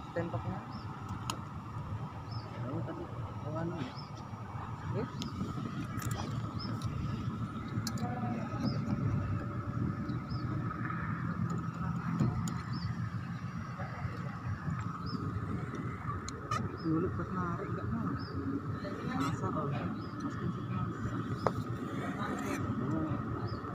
tembaknya. Oh, tadi kawan. Ya. Dulu pas narik enggak mau. Masa oh. Masukin situ.